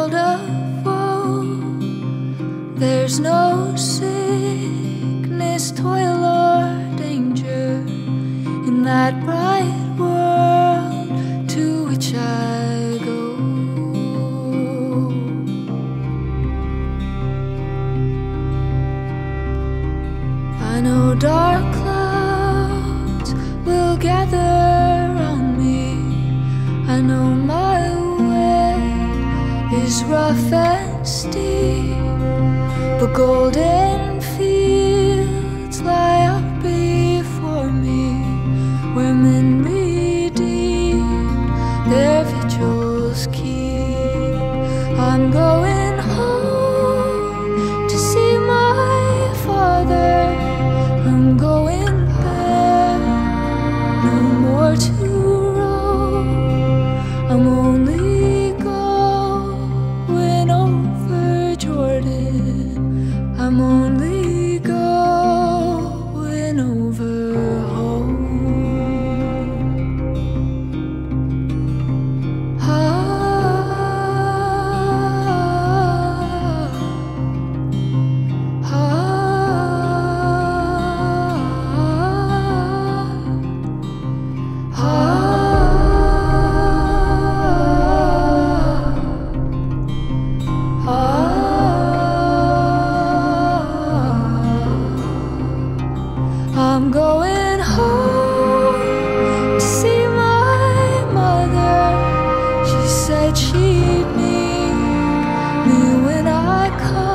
world of woe. There's no sickness, toil, or danger in that bright world to which I go. I know dark clouds will gather round me. I know my way is rough and steep, but golden fields lie out before me, where men redeemed their vigils keep. I'm going home to see my father. I'm going there, no more to roam. I'm only going over Jordan. I'm only going over home. I'm going home to see my mother. She said she'd need me when I come.